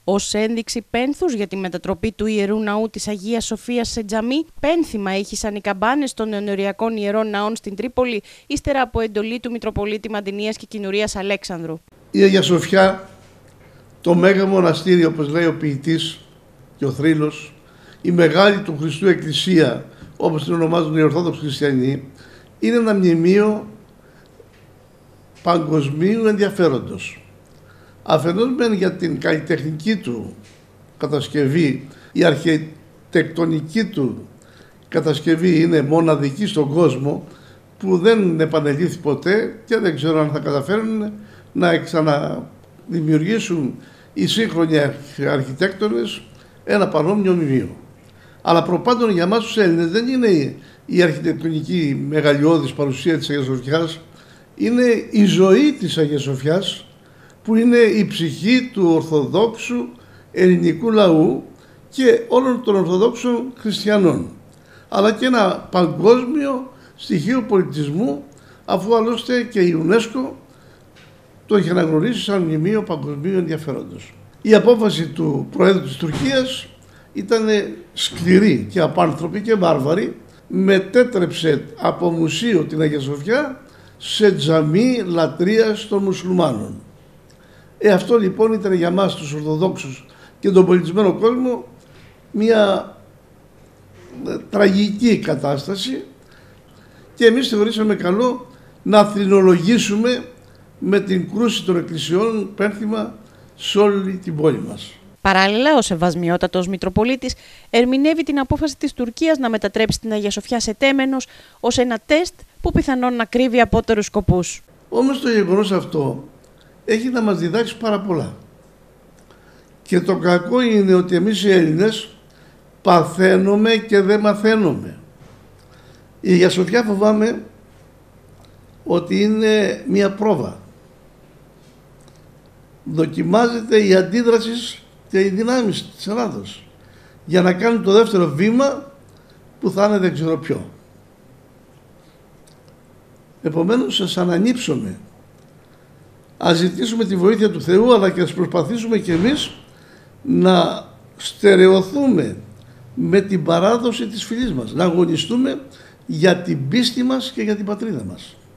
Ως ένδειξη πένθους για τη μετατροπή του Ιερού Ναού της Αγίας Σοφίας σε τζαμί, πένθυμα ήχησαν οι καμπάνες των νεονοριακών ιερών ναών στην Τρίπολη, ύστερα από εντολή του Μητροπολίτη Μαντινίας και Κοινουρίας Αλέξανδρου. Η Αγία Σοφιά, το μέγα μοναστήρι, όπως λέει ο ποιητής και ο θρύλος, η μεγάλη του Χριστού Εκκλησία, όπως την ονομάζουν οι Ορθόδοξοι Χριστιανοί, είναι ένα μνημείο παγκοσμίου ενδιαφέροντος. Αφενός μεν για την καλλιτεχνική του κατασκευή, η αρχιτεκτονική του κατασκευή είναι μοναδική στον κόσμο, που δεν επανελήφθη ποτέ και δεν ξέρω αν θα καταφέρουν να ξαναδημιουργήσουν οι σύγχρονοι αρχιτέκτονες ένα παρόμοιο μνημείο. Αλλά προπάντων για εμάς τους Έλληνες δεν είναι η αρχιτεκτονική μεγαλειώδης παρουσία της Αγίας Σοφιάς, είναι η ζωή της Αγίας Σοφιάς, που είναι η ψυχή του Ορθοδόξου ελληνικού λαού και όλων των Ορθοδόξων χριστιανών, αλλά και ένα παγκόσμιο στοιχείο πολιτισμού, αφού άλλωστε και η UNESCO το έχει αναγνωρίσει σαν μνημείο παγκοσμίου ενδιαφέροντος. Η απόφαση του Προέδρου της Τουρκίας ήταν σκληρή και απάνθρωπη και βάρβαρη, μετέτρεψε από μουσείο την Αγία Σοφιά σε τζαμί λατρείας των μουσουλμάνων. Αυτό λοιπόν ήταν για μας τους Ορθοδόξους και τον πολιτισμένο κόσμο μια τραγική κατάσταση και εμείς θεωρήσαμε καλό να θρηνολογήσουμε με την κρούση των εκκλησιών πένθυμα σε όλη την πόλη μας. Παράλληλα, ο Σεβασμιότατος Μητροπολίτης ερμηνεύει την απόφαση της Τουρκίας να μετατρέψει την Αγία Σοφιά σε τέμενος ως ένα τεστ που πιθανόν να κρύβει απότερους σκοπούς. Όμως το γεγονός αυτό έχει να μας διδάξει πάρα πολλά. Και το κακό είναι ότι εμείς οι Έλληνες παθαίνουμε και δεν μαθαίνουμε. Η Αγία Σοφιά φοβάμαι ότι είναι μια πρόβα. Δοκιμάζεται η αντίδραση και οι δυνάμεις της Ελλάδος για να κάνουν το δεύτερο βήμα που θα είναι δεν ξέρω ποιο. Επομένως σας ανανύψουμε. Ας ζητήσουμε τη βοήθεια του Θεού, αλλά και ας προσπαθήσουμε κι εμείς να στερεωθούμε με την παράδοση της φυλής μας, να αγωνιστούμε για την πίστη μας και για την πατρίδα μας.